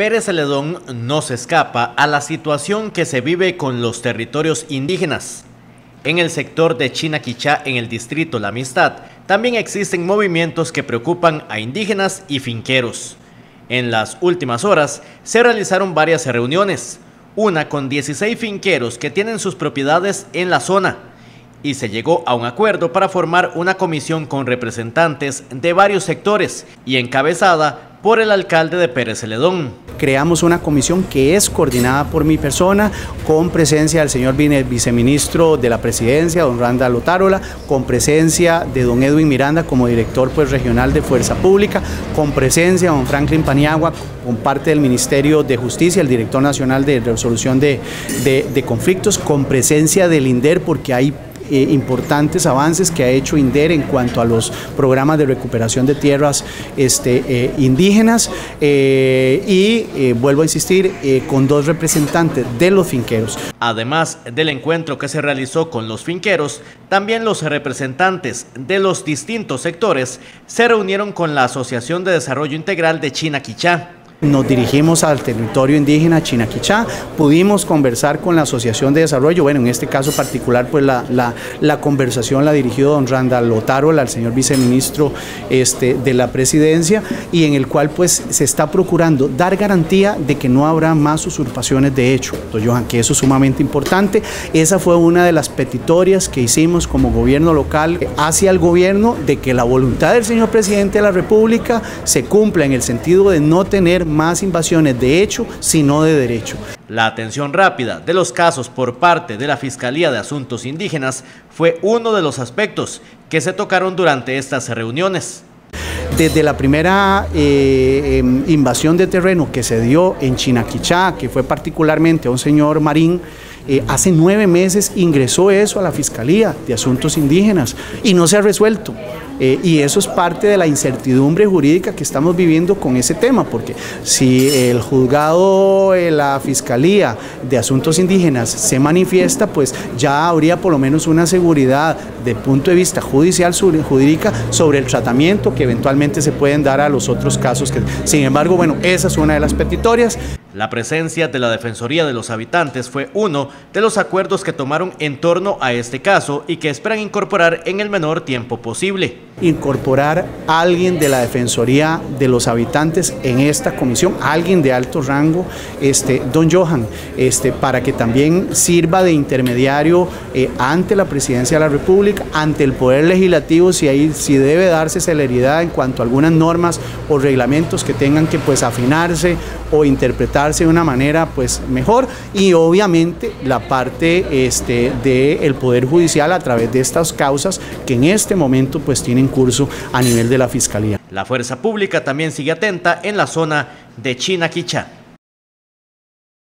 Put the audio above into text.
Pérez Celedón no se escapa a la situación que se vive con los territorios indígenas. En el sector de Chinaquichá, en el distrito La Amistad, también existen movimientos que preocupan a indígenas y finqueros. En las últimas horas se realizaron varias reuniones, una con 16 finqueros que tienen sus propiedades en la zona, y se llegó a un acuerdo para formar una comisión con representantes de varios sectores y encabezada por el alcalde de Pérez Celedón. Creamos una comisión que es coordinada por mi persona, con presencia del señor viceministro de la presidencia, don Randall Otárola, con presencia de don Edwin Miranda como director regional de Fuerza Pública, con presencia de don Franklin Paniagua, con parte del Ministerio de Justicia, el director nacional de resolución de conflictos, con presencia del INDER, porque hay importantes avances que ha hecho INDER en cuanto a los programas de recuperación de tierras indígenas vuelvo a insistir, con 2 representantes de los finqueros. Además del encuentro que se realizó con los finqueros, también los representantes de los distintos sectores se reunieron con la Asociación de Desarrollo Integral de Chinaquichá. Nos dirigimos al territorio indígena Chinaquichá, pudimos conversar con la Asociación de Desarrollo, bueno, en este caso particular, pues la conversación la dirigió don Randall Otárola, el señor viceministro de la presidencia, y en el cual pues se está procurando dar garantía de que no habrá más usurpaciones de hecho, don Johan, que eso es sumamente importante. Esa fue una de las petitorias que hicimos como gobierno local hacia el gobierno, de que la voluntad del señor presidente de la República se cumpla en el sentido de no tener más invasiones de hecho, sino de derecho. La atención rápida de los casos por parte de la Fiscalía de Asuntos Indígenas fue uno de los aspectos que se tocaron durante estas reuniones. Desde la primera invasión de terreno que se dio en Chinaquichá, que fue particularmente a un señor Marín, hace 9 meses ingresó eso a la Fiscalía de Asuntos Indígenas y no se ha resuelto. Y eso es parte de la incertidumbre jurídica que estamos viviendo con ese tema, porque si el juzgado, la Fiscalía de Asuntos Indígenas se manifiesta, pues ya habría por lo menos una seguridad de punto de vista judicial, jurídica, sobre el tratamiento que eventualmente se pueden dar a los otros casos. Sin embargo, bueno, esa es una de las petitorias. La presencia de la Defensoría de los Habitantes fue uno de los acuerdos que tomaron en torno a este caso y que esperan incorporar en el menor tiempo posible. Incorporar a alguien de la Defensoría de los Habitantes en esta comisión, alguien de alto rango, don Johan, para que también sirva de intermediario ante la Presidencia de la República, ante el Poder Legislativo, si debe darse celeridad en cuanto a algunas normas o reglamentos que tengan que pues afinarse o interpretarse de una manera pues mejor, y obviamente la parte del Poder Judicial a través de estas causas que en este momento pues tienen curso a nivel de la Fiscalía. La Fuerza Pública también sigue atenta en la zona de Chinaquichá.